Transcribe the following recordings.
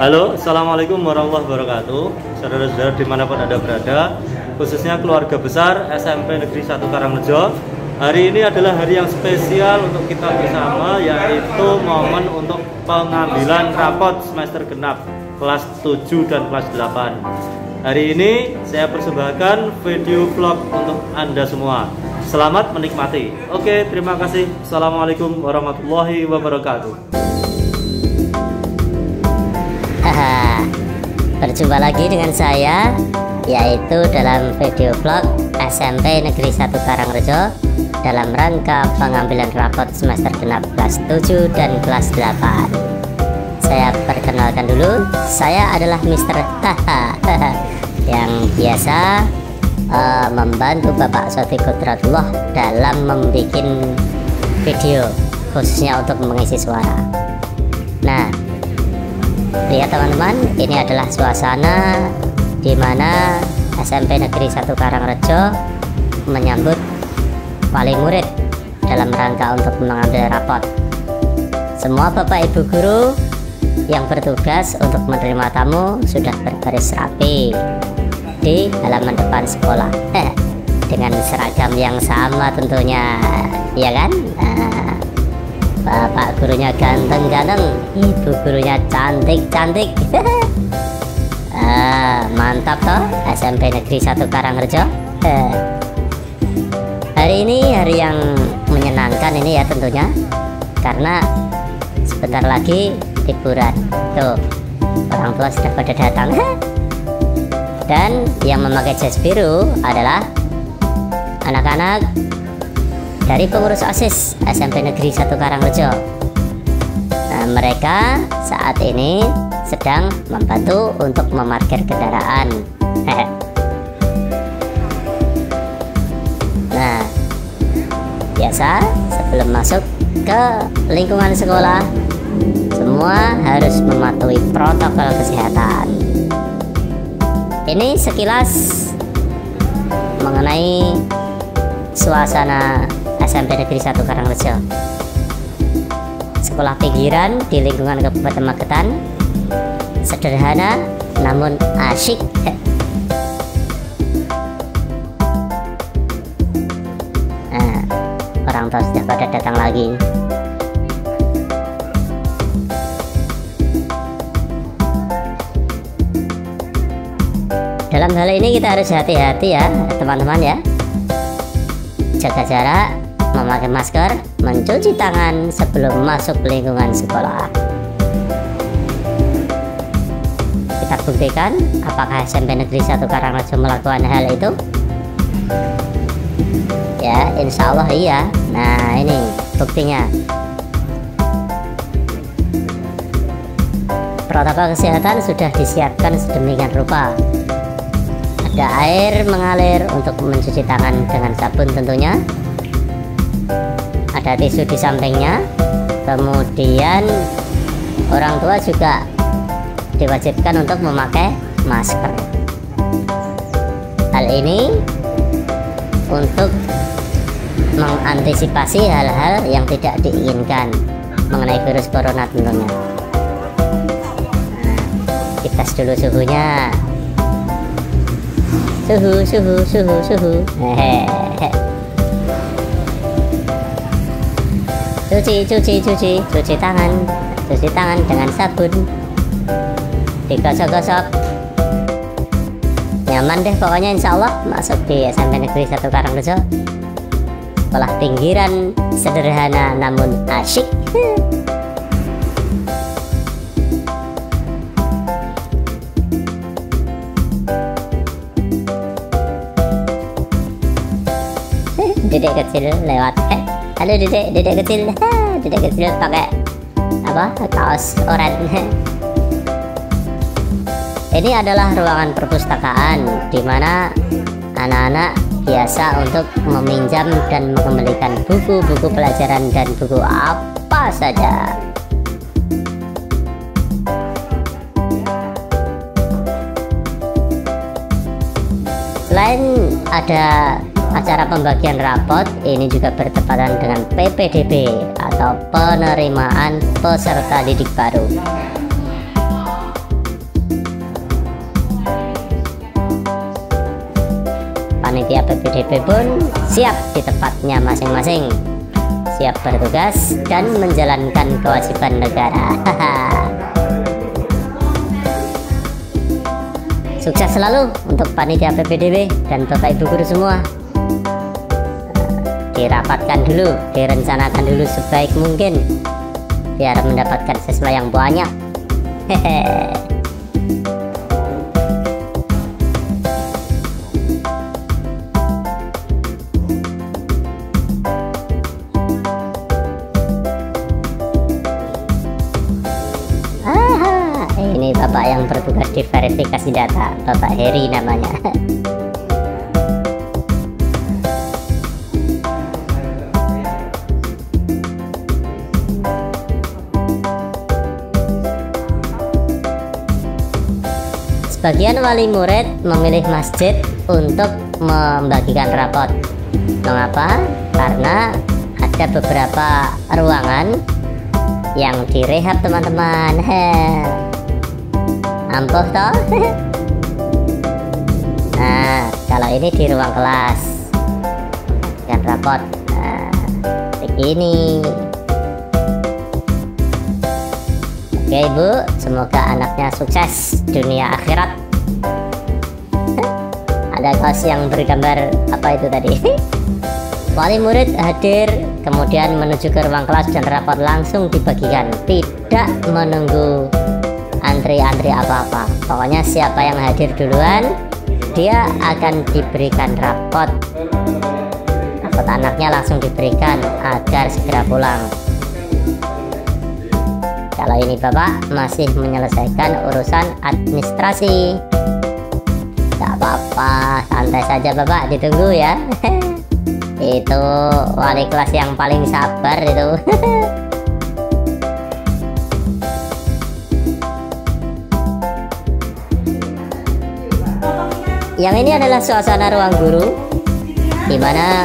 Halo, Assalamualaikum warahmatullahi wabarakatuh. Saudara-saudara dimanapun Anda berada, khususnya keluarga besar SMP Negeri 1 Karangrejo. Hari ini adalah hari yang spesial untuk kita bersama, yaitu momen untuk pengambilan rapot semester genap kelas 7 dan kelas 8. Hari ini saya persembahkan video vlog untuk Anda semua. Selamat menikmati. Oke, terima kasih. Assalamualaikum warahmatullahi wabarakatuh. Berjumpa lagi dengan saya, yaitu dalam video vlog SMP Negeri 1 Karangrejo dalam rangka pengambilan rapot semester genap kelas 7 dan kelas 8. Saya perkenalkan dulu, saya adalah Mr. yang biasa membantu Bapak Soti Kodratullah dalam membuat video khususnya untuk mengisi suara. Nah, lihat teman-teman, ini adalah suasana di mana SMP Negeri 1 Karangrejo menyambut wali murid dalam rangka untuk mengambil rapot. Semua Bapak Ibu guru yang bertugas untuk menerima tamu sudah berbaris rapi di halaman depan sekolah dengan seragam yang sama tentunya, ya kan? Bapak gurunya ganteng-ganteng, ibu gurunya cantik-cantik. Mantap toh SMP Negeri 1 Karangrejo. Hari ini hari yang menyenangkan ini ya tentunya, karena sebentar lagi liburan. Tuh, orang tua sudah pada datang. Dan yang memakai jas biru adalah anak-anak dari pengurus OSIS SMP Negeri 1 Karangrejo. Nah, mereka saat ini sedang membantu untuk memarkir kendaraan. Nah, biasa sebelum masuk ke lingkungan sekolah, semua harus mematuhi protokol kesehatan. Ini sekilas mengenai suasana SMP Negeri 1 Karangrejo, sekolah pinggiran di lingkungan Kabupaten Magetan, sederhana namun asyik. Nah, orang tua sudah pada datang lagi. Dalam hal ini kita harus hati-hati ya teman-teman ya, jaga jarak, memakai masker, mencuci tangan sebelum masuk lingkungan sekolah. Kita buktikan apakah SMP Negeri 1 Karangrejo melakukan hal itu. Ya, insya Allah iya. Nah, ini buktinya. Protokol kesehatan sudah disiapkan sedemikian rupa. Ada air mengalir untuk mencuci tangan dengan sabun tentunya. Ada tisu di sampingnya. Kemudian orang tua juga diwajibkan untuk memakai masker. Hal ini untuk mengantisipasi hal-hal yang tidak diinginkan mengenai virus corona tentunya. Kita tes dulu suhunya. Suhu. Cuci tangan dengan sabun, digosok-gosok. Nyaman deh pokoknya, insya Allah masuk di SMP Negeri 1 Karangrejo, sekolah pinggiran sederhana namun asyik. Dedek kecil lewat. Halo dedek kecil. Dedek kecil pakai apa? Kaos oranye. Ini adalah ruangan perpustakaan di mana anak-anak biasa untuk meminjam dan mengembalikan buku-buku pelajaran dan buku apa saja. Selain ada acara pembagian rapot, ini juga bertepatan dengan PPDB atau penerimaan peserta didik baru. panitia PPDB pun siap di tempatnya masing-masing, siap bertugas dan menjalankan kewajiban negara. Sukses selalu untuk panitia PPDB dan Bapak Ibu guru semua. Dirapatkan dulu, direncanakan dulu sebaik mungkin biar mendapatkan siswa yang banyak. Hehe. Ini Bapak yang bertugas di verifikasi data, Bapak Heri namanya. Sebagian wali murid memilih masjid untuk membagikan rapot. Mengapa? Karena ada beberapa ruangan yang direhab teman-teman. Ampuh toh. Nah, kalau ini di ruang kelas dan rapot, nah, begini. Oke Ibu, semoga anaknya sukses dunia akhirat. Ada kaos yang bergambar apa itu tadi? Wali murid hadir, kemudian menuju ke ruang kelas dan rapot langsung dibagikan, tidak menunggu antri-antri apa-apa. Pokoknya siapa yang hadir duluan, dia akan diberikan rapot. Rapot anaknya langsung diberikan agar segera pulang. Kalau ini Bapak masih menyelesaikan urusan administrasi, tak apa-apa, santai saja Bapak, ditunggu ya. Itu wali kelas yang paling sabar itu. Yang ini adalah suasana ruang guru, di mana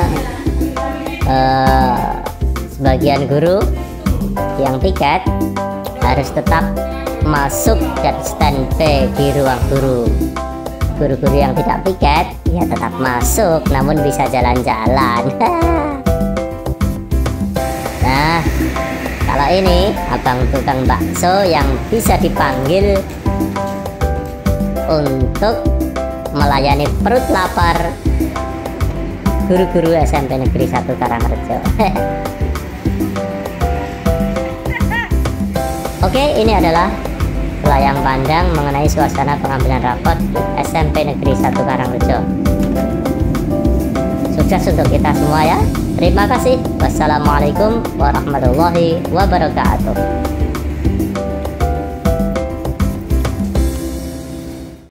sebagian guru yang piket harus tetap masuk dan standby di ruang guru. Guru-guru yang tidak piket ya tetap masuk, namun bisa jalan-jalan. Nah, kalau ini abang tukang bakso yang bisa dipanggil untuk melayani perut lapar guru-guru SMP Negeri 1 Karangrejo. Oke, ini adalah layang pandang mengenai suasana pengambilan rapot di SMP Negeri 1 Karangrejo. Sukses untuk kita semua ya. Terima kasih. Wassalamualaikum warahmatullahi wabarakatuh.